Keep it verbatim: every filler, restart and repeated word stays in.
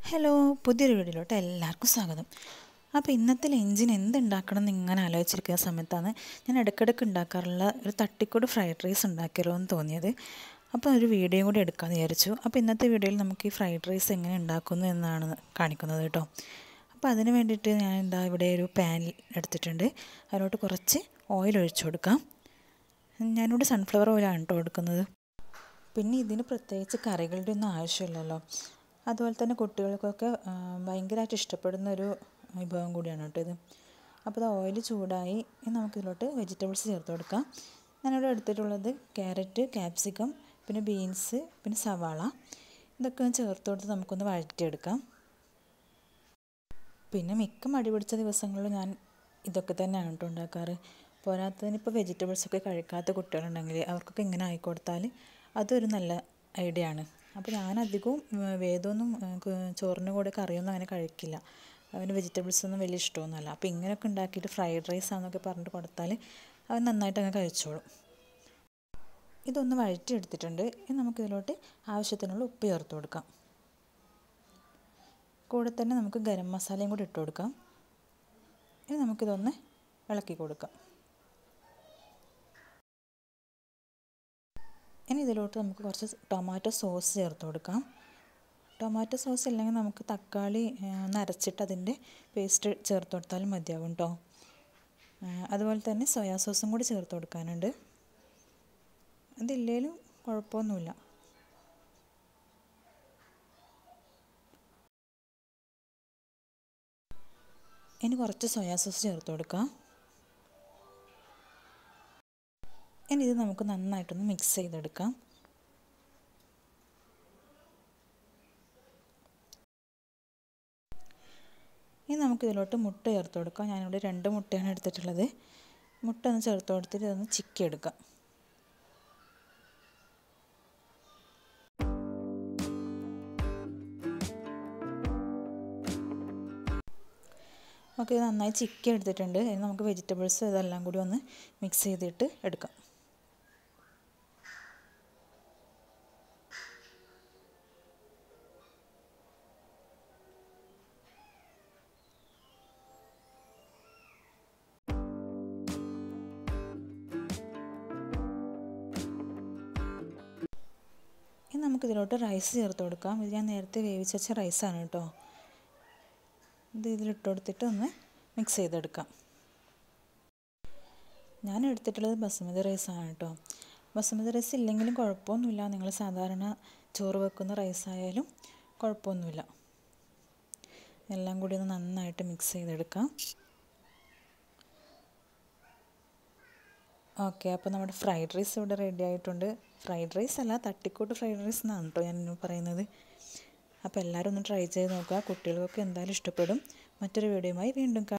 Hello, പുതിയൊരു വീഡിയോയിലോട്ട് എല്ലാവർക്കും സ്വാഗതം. അപ്പോൾ ഇന്നത്തെ ലഞ്ചിന് എന്തുണ്ടാക്കണം എന്ന് ഇങ്ങനെ ആലോചിച്ചിരിക്കുന്ന സമയത്താണ് ഞാൻ ഇടയ്ക്കിടയ്ക്ക് ഉണ്ടാക്കാറുള്ള ഒരു തട്ടിക്കൂട്ട് ഫ്രൈഡ് റൈസ് ഉണ്ടാക്കിയല്ലോ എന്ന് തോന്നിയത്. അപ്പോൾ ഒരു വീഡിയോ കൂടി എടുക്കാമെന്ന് വിചാരിച്ചു. അപ്പോൾ ഇന്നത്തെ വീഡിയോയിൽ നമുക്ക് ഈ ഫ്രൈഡ് റൈസ് എങ്ങനെ ഉണ്ടാക്കുന്നു എന്നാണ് കാണിക്കുന്നത് കേട്ടോ. അപ്പോൾ അതിന് വേണ്ടിയിട്ട് ഞാൻ എന്താ ഇവിടെ ഒരു പാൻ എടുത്തിട്ടുണ്ട്. അതിലോട്ട് കുറച്ച് ഓയിൽ ഒഴിച്ചു കൊടുക്കാം. ഞാനിവിടെ സൺഫ്ലവർ ഓയിലാണ് കേട്ടോ കൊടുക്കുന്നത്. പിന്നെ ഇതിന് പ്രത്യേകിച്ച് കറികളുടെ ഒന്നും ആവശ്യമില്ലല്ലോ. അതുപോലെ തന്നെ കുട്ടികൾക്കൊക്കെ ഭയങ്കരമായിട്ട് ഇഷ്ടപ്പെടുന്ന ഒരു വിഭവം കൂടിയാണ് കേട്ടോ ഇത്. അപ്പോൾ ഇത് ഓയിൽ ചൂടായി നമുക്കിതിലോട്ട് വെജിറ്റബിൾസ് ചേർത്ത് കൊടുക്കാം. ഞാനിവിടെ എടുത്തിട്ടുള്ളത് ക്യാരറ്റ്, ക്യാപ്സിക്കം, പിന്നെ ബീൻസ്, പിന്നെ സവാള, ഇതൊക്കെ ഒന്ന് ചേർത്ത് കൊടുത്ത് നമുക്കൊന്ന് വഴറ്റിയെടുക്കാം. പിന്നെ മിക്ക മടി പിടിച്ച ദിവസങ്ങളിൽ ഞാൻ ഇതൊക്കെ തന്നെയാണ് കേട്ടോ ഉണ്ടാക്കാറ്. പോരാത്തതിന് ഇപ്പോൾ വെജിറ്റബിൾസൊക്കെ കഴിക്കാത്ത കുട്ടികളുണ്ടെങ്കിൽ അവർക്കൊക്കെ ഇങ്ങനെ ആയിക്കൊടുത്താൽ അതൊരു നല്ല ഐഡിയ ആണ്. അപ്പോൾ ഞാനധികവും വേദമൊന്നും ചോറിൻ്റെ കൂടെ കറിയൊന്നും അങ്ങനെ കഴിക്കില്ല. അവന് വെജിറ്റബിൾസ് ഒന്നും വലിയ ഇഷ്ടമൊന്നുമല്ല. അപ്പോൾ ഇങ്ങനെയൊക്കെ ഉണ്ടാക്കിയിട്ട് ഫ്രൈഡ് റൈസ് ആണെന്നൊക്കെ പറഞ്ഞിട്ട് കൊടുത്താൽ അവൻ നന്നായിട്ട് അങ്ങ് കഴിച്ചോളും. ഇതൊന്ന് വഴറ്റിയെടുത്തിട്ടുണ്ട്. ഇനി നമുക്കിതിലോട്ട് ആവശ്യത്തിനുള്ള ഉപ്പ് ചേർത്ത് കൊടുക്കാം. കൂടെ തന്നെ നമുക്ക് ഗരം മസാലയും കൂടി ഇട്ട് കൊടുക്കാം. ഇനി നമുക്കിതൊന്ന് ഇളക്കി കൊടുക്കാം. ഇനി ഇതിലോട്ട് നമുക്ക് കുറച്ച് ടൊമാറ്റോ സോസ് ചേർത്ത് കൊടുക്കാം. ടൊമാറ്റോ സോസ് ഇല്ലെങ്കിൽ നമുക്ക് തക്കാളി ഒന്ന് അരച്ചിട്ട് അതിൻ്റെ പേസ്റ്റ് ചേർത്ത് കൊടുത്താലും മതിയാവും കേട്ടോ. അതുപോലെ തന്നെ സോയാ സോസും കൂടി ചേർത്ത് കൊടുക്കാനുണ്ട്. അതില്ലെങ്കിലും കുഴപ്പമൊന്നുമില്ല. ഇനി കുറച്ച് സോയാ സോസ് ചേർത്ത് കൊടുക്കാം. ഇനി ഇത് നമുക്ക് നന്നായിട്ടൊന്ന് മിക്സ് ചെയ്തെടുക്കാം. ഇനി നമുക്കിതിലോട്ട് മുട്ട ചേർത്ത് കൊടുക്കാം. ഞാനിവിടെ രണ്ട് മുട്ടയാണ് എടുത്തിട്ടുള്ളത്. മുട്ട ഒന്ന് ചേർത്ത് കൊടുത്തിട്ട് ഇതൊന്ന് ചിക്കി എടുക്കാം. ഓക്കെ, ഇത് നന്നായി ചിക്കി എടുത്തിട്ടുണ്ട്. ഇനി നമുക്ക് വെജിറ്റബിൾസ് ഇതെല്ലാം കൂടി ഒന്ന് മിക്സ് ചെയ്തിട്ട് എടുക്കാം. ഇനി നമുക്കിതിലോട്ട് റൈസ് ചേർത്ത് കൊടുക്കാം. ഇത് ഞാൻ നേരത്തെ വേവിച്ച് വെച്ച റൈസാണ് കേട്ടോ. ഇത് ഇതിലിട്ട് കൊടുത്തിട്ട് ഒന്ന് മിക്സ് ചെയ്തെടുക്കാം. ഞാൻ എടുത്തിട്ടുള്ളത് ബസുമതി റൈസാണ് കേട്ടോ. ബസുമതി റൈസ് ഇല്ലെങ്കിലും കുഴപ്പമൊന്നുമില്ല. നിങ്ങൾ സാധാരണ ചോറ് വെക്കുന്ന റൈസായാലും കുഴപ്പമൊന്നുമില്ല. എല്ലാം കൂടി ഒന്ന് നന്നായിട്ട് മിക്സ് ചെയ്തെടുക്കാം. ഓക്കെ, അപ്പോൾ നമ്മുടെ ഫ്രൈഡ് റൈസ് ഇവിടെ റെഡി ആയിട്ടുണ്ട്. ഫ്രൈഡ് റൈസ് അല്ല, തട്ടിക്കൂട്ട് ഫ്രൈഡ് റൈസ് എന്നാണ് കേട്ടോ ഞാൻ പറയുന്നത്. അപ്പോൾ എല്ലാവരും ഒന്ന് ട്രൈ ചെയ്ത് നോക്കുക. കുട്ടികൾക്കൊക്കെ എന്തായാലും ഇഷ്ടപ്പെടും. മറ്റൊരു വീഡിയോയുമായി വീണ്ടും കാണാം.